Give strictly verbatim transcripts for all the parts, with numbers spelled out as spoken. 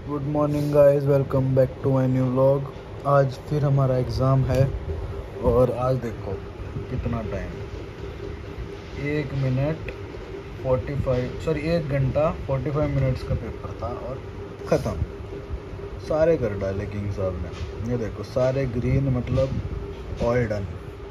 Good morning guys, welcome back to my new vlog. आज फिर हमारा एग्ज़ाम है और आज देखो कितना टाइम, एक मिनट फोर्टी फाइव सॉरी एक घंटा फोर्टी फाइव मिनट्स का पेपर था और ख़त्म। सारे कर डाले किंग साहब ने। ये देखो सारे ग्रीन, मतलब ऑल डन।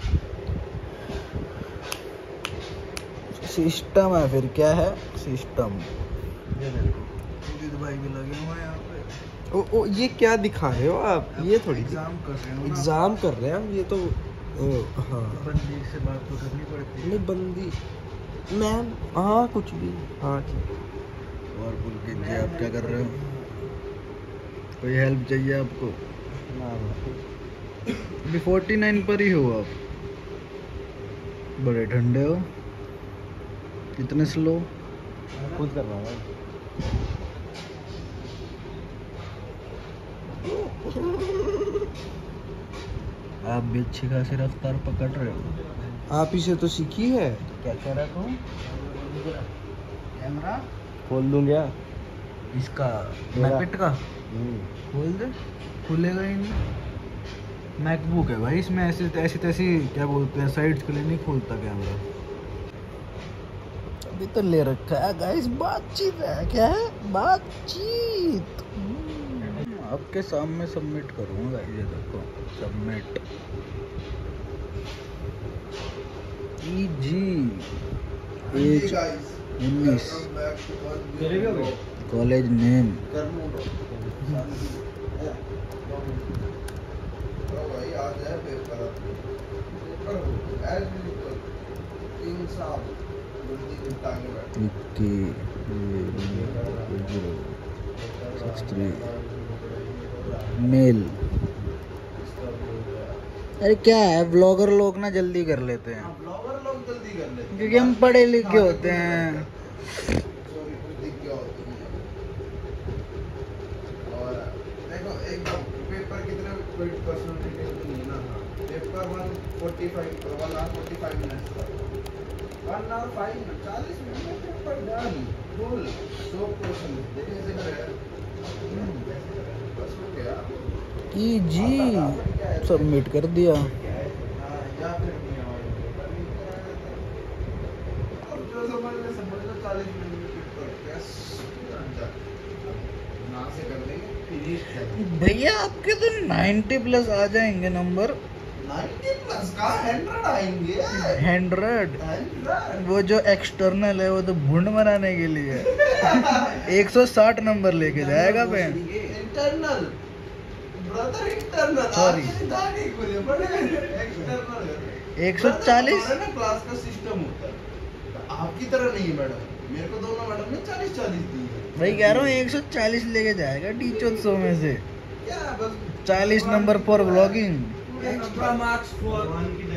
सिस्टम है, फिर क्या है सिस्टम। ये देखो भाई भी लगे हुए हैं यहाँ पे। ओ, ओ ये क्या दिखा रहे हो आप? ये थोड़ी एग्जाम कर रहे हो, एग्जाम कर रहे हैं हम। ये तो ओ, हाँ बंदी से बात तो करनी पड़ती है। नहीं बंदी मैम, हाँ कुछ भी, हाँ ठीक। और बोल के जी आप क्या कर रहे हो? कोई हेल्प चाहिए आपको? अभी फोर्टी नाइन पर ही हो आप। बड़े ठंडे हो, कितने स्लो। खुद कर रहा हूँ। आप भी अच्छी खासी रफ्तार पकड़ रहे हो। आप इसे तो सीखी है। क्या कह रहा हूँ? कैमरा खोल दूँ क्या? इसका मैपिट का खोल दे, खुलेगा ही नहीं। मैकबुक है भाई, इसमें ऐसी ऐसी तैसी क्या बोलते हैं साइड्स के लिए नहीं खोलता कैमरा। अभी तो ले रखा है गाइस, बातचीत है। क्या है बातचीत? आपके सामने सबमिट करूँगा। ये देखो सबमिट जी एज उन्नीस, कॉलेज नेम मेल। अरे क्या है, ब्लॉगर लोग ना जल्दी कर लेते हैं। ब्लॉगर लोग जल्दी कर लेते हैं क्योंकि हम पढ़े लिखे होते हैं। और देखो एक पेपर कितने परसेंट है ना, paper one forty five one hour forty five minutes का, वन आवर फाइव मिनट चालीस मिनट में पेपर डन फुल सौ क्वेश्चन देखने से करेगा बस हो गया। ई जी सबमिट कर दिया। या फिर जो समझ में समझ लो चालीस मिनट में पेपर कैसे ना से कर देंगे फिनिश है भैया। आपके तो नाइन्टी प्लस आ जाएंगे नंबर। नाइन्टी प्लस का हंड्रेड आएंगे। हंड्रेड हंड्रेड वो जो एक्सटर्नल है वो तो भुंड बनाने के लिए एक सौ साठ नंबर लेके जाएगा pen. Internal brother, internal Sorry. External एक सौ चालीस ना क्लास का सिस्टम होता है। आपकी तरह नहीं है मैडम, मेरे को दोनों मैडम ने चालीस चालीस दी है। भाई कह रहा हूँ एक सौ चालीस लेके जाएगा टीचोत्सव में से। क्या बस चालीस number for blogging. Extra marks for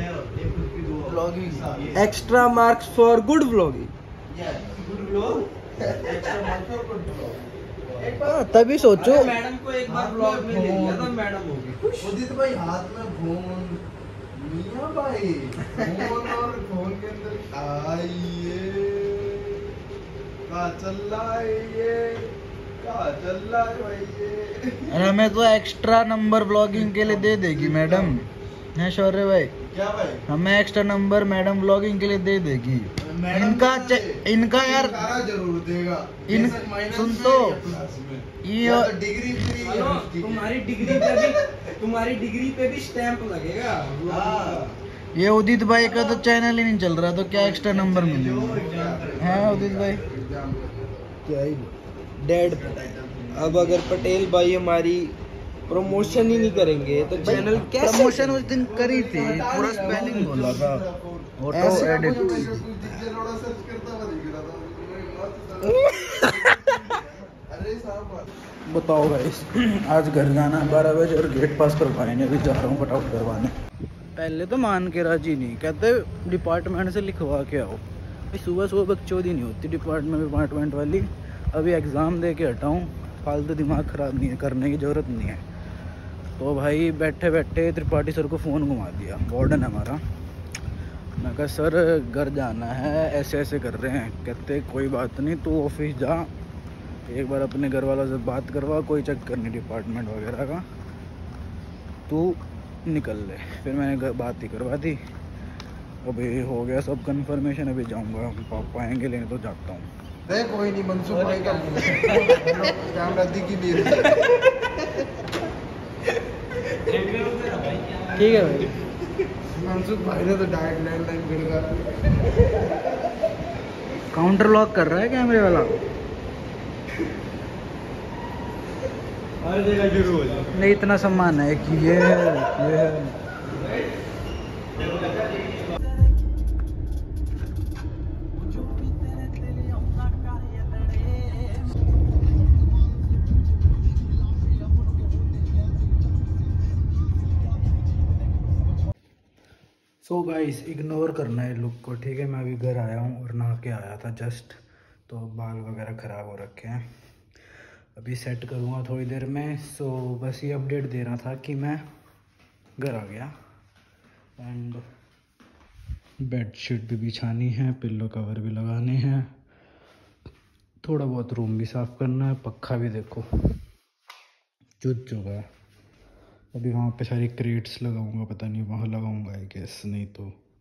blogging extra marks for good vlogging. Good blog, extra marks for good blog. तभी सोचो मैडम को एक बार ब्लॉग में ले लिया था, मैडम होगी खुश। उदित भाई हाथ में फोन, मियां भाई फोन और फोन के अंदर आइए क्या चल रहा है, ये क्या चल रहा है भाई ये। हमें तो एक्स्ट्रा नंबर ब्लॉगिंग के लिए दे देगी मैडम, है शौर्य भाई? क्या भाई? हमें एक्स्ट्रा नंबर मैडम ब्लॉगिंग के लिए दे देगी। इनका इनका यार जरूर देगा। इन सुन तो ये डिग्री फ्री, तुम्हारी डिग्री पे भी तुम्हारी डिग्री पे भी स्टैंप लगेगा। ये उदित भाई का तो चैनल ही नहीं चल रहा, तो क्या एक्स्ट्रा नंबर मिलेगा? हाँ उदित भाई क्या ही डेड। अब अगर पटेल भाई हमारी प्रमोशन ही नहीं करेंगे तो चैनल कैसे? प्रमोशन उस दिन करी थी, पूरा स्पेलिंग बोला था, ऑटो एडिट। बताओ गाइस, आज घर जाना है बारह बजे और गेट पास करवाएंगे। अभी जा रहा हूँ फटाफट करवाने। पहले तो मान के राजी नहीं, कहते डिपार्टमेंट से लिखवा के आओ। सुबह सुबह बकचोदी नहीं होती डिपार्टमेंट डिपार्टमेंट वाली। अभी एग्ज़ाम दे के हटाऊँ, फालतू दिमाग ख़राब नहीं है, करने की ज़रूरत नहीं है। तो भाई बैठे बैठे त्रिपाठी सर को फ़ोन घुमा दिया, वार्डन है हमारा। मैं कहा सर घर जाना है, ऐसे ऐसे कर रहे हैं। कहते कोई बात नहीं, तू ऑफिस जा, एक बार अपने घर वालों से बात करवा, कोई चक्कर नहीं डिपार्टमेंट वगैरह का, तू निकल ले। फिर मैंने बात ही करवा दी। अभी हो गया सब कंफर्मेशन, अभी जाऊंगा, पापा आएंगे लेने तो जाता हूँ। नहीं कोई नहीं, मनसूख भाई का कैमरा दिख ही नहीं रहा। ठीक है भाई। मनसूख भाई ने तो डायरेक्ट लैंडलाइन गिर काउंटर लॉक कर रहा है कैमरे वाला। हर जगह शुरू हो जाए। नहीं इतना सम्मान है कि ये है ये है। सो गाइस इग्नोर करना है लुक को, ठीक है। मैं अभी घर आया हूँ और नहा के आया था जस्ट, तो बाल वगैरह ख़राब हो रखे हैं, अभी सेट करूँगा थोड़ी देर में। सो बस ये अपडेट दे रहा था कि मैं घर आ गया। एंड बेडशीट भी बिछानी है, पिल्लो कवर भी लगाने हैं, थोड़ा बहुत रूम भी साफ़ करना है। पक्का भी देखो चुच चुका है। अभी वहाँ पे सारी क्रेट्स लगाऊंगा, पता नहीं वहाँ लगाऊंगा आई गेस, नहीं तो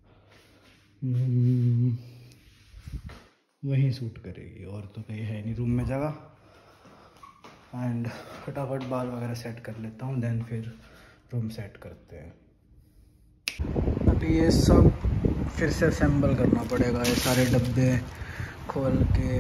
वहीं सूट करेगी, और तो कहीं है नहीं रूम में जगह। एंड फटाफट बाल वगैरह सेट कर लेता हूँ, देन फिर रूम सेट करते हैं। अभी ये सब फिर से असेंबल करना पड़ेगा, ये सारे डब्बे खोल के।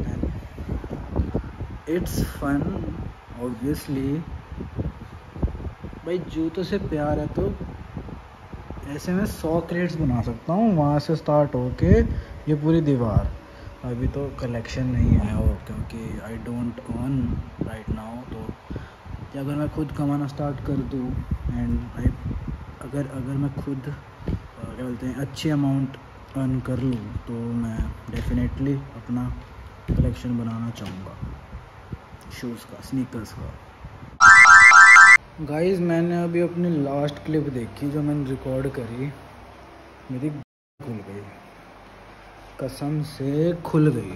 इट्स फन ऑब्वियसली भाई, जूतों से प्यार है तो ऐसे में सौ क्रेट्स बना सकता हूँ, वहाँ से स्टार्ट होके ये पूरी दीवार। अभी तो कलेक्शन नहीं है और क्योंकि I don't earn right now, तो कि अगर मैं खुद कमाना स्टार्ट कर दूँ एंड आई अगर अगर मैं खुद क्या बोलते हैं अच्छी अमाउंट अर्न कर लूँ, तो मैं डेफिनेटली अपना कलेक्शन बनाना चाहूँगा शूज़ का, स्नीकर्स का। गाइस मैंने अभी अपनी लास्ट क्लिप देखी जो मैंने रिकॉर्ड करी, मेरी खुल गई, कसम से खुल गई।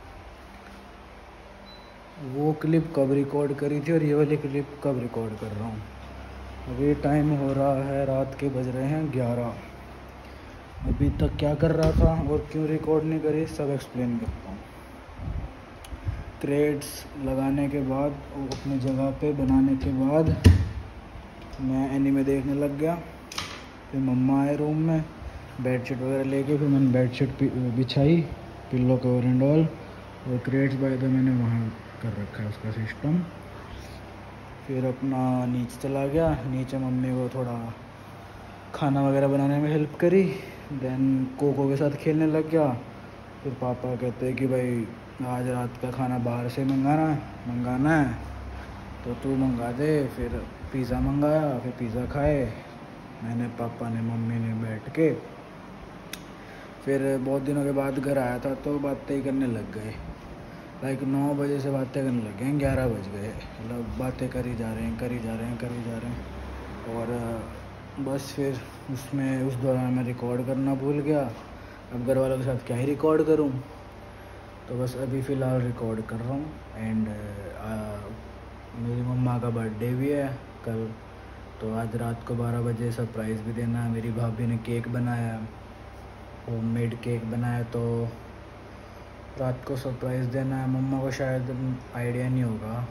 वो क्लिप कब रिकॉर्ड करी थी और ये वाली क्लिप कब रिकॉर्ड कर रहा हूँ। अभी टाइम हो रहा है, रात के बज रहे हैं ग्यारह। अभी तक क्या कर रहा था और क्यों रिकॉर्ड नहीं करी, सब एक्सप्लेन करता हूँ। क्रेड्स लगाने के बाद वो अपनी जगह पे बनाने के बाद मैं एनीमे देखने लग गया। फिर मम्मा आए रूम में, बेडशीट वगैरह लेके, फिर मैंने बेडशीट बिछाई, पिल्लो कवर एंड ऑल। और क्रेड्स बाय द मैंने वहाँ कर रखा है उसका सिस्टम। फिर अपना नीचे चला गया, नीचे मम्मी को थोड़ा खाना वगैरह बनाने में हेल्प करी। देन कोको के साथ खेलने लग गया। फिर पापा कहते हैं कि भाई आज रात का खाना बाहर से मंगाना है मंगाना है तो तू मंगा दे। फिर पिज़्ज़ा मंगाया, फिर पिज़्ज़ा खाए मैंने, पापा ने, मम्मी ने बैठ के। फिर बहुत दिनों के बाद घर आया था तो बातें ही करने लग गए। लाइक नौ बजे से बातें करने लग गए, ग्यारह बज गए, मतलब बातें करी जा रहे हैं करी जा रहे हैं करी जा रहे हैं। और बस फिर उसमें उस दौरान मैं रिकॉर्ड करना भूल गया। अब घर वालों के साथ क्या ही रिकॉर्ड करूं, तो बस अभी फ़िलहाल रिकॉर्ड कर रहा हूँ। एंड मेरी मम्मा का बर्थडे भी है कल, तो आज रात को बारह बजे सरप्राइज़ भी देना है। मेरी भाभी ने केक बनाया, होममेड केक बनाया, तो रात को सरप्राइज़ देना है। मम्मा को शायद आइडिया नहीं होगा।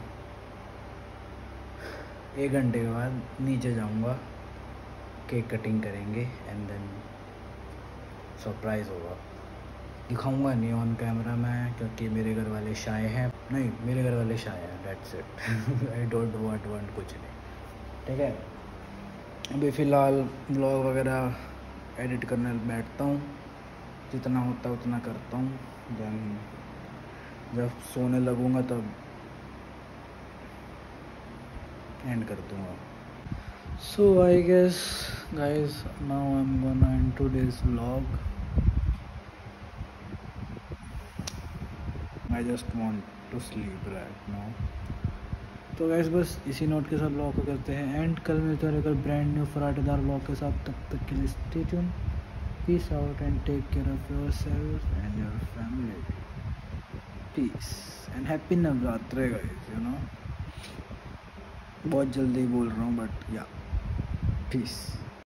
एक घंटे के बाद नीचे जाऊंगा, केक कटिंग करेंगे एंड देन सरप्राइज़ होगा। दिखाऊंगा नहीं ऑन कैमरा मैं, क्योंकि मेरे घर वाले शाय हैं। नहीं, मेरे घर वाले शाय हैं, that's it. I don't want want कुछ नहीं, ठीक है। अभी फ़िलहाल व्लॉग वगैरह एडिट करने बैठता हूँ, जितना होता है उतना करता हूँ। देन जब सोने लगूंगा तब एंड कर दूँगा। So I guess guys now I am gonna end today's vlog. I just want to sleep right now. तो गैस बस इसी नोट के साथ व्लॉग को करते हैं एंड। कल मिलते हैं कल ब्रांड न्यू फराटेदार व्लॉग के साथ। तब तक के लिए stay tune, peace out and take care of yourself and your family. Peace and happy Navratre guys, you know बहुत जल्दी बोल रहा हूँ बट या पीस।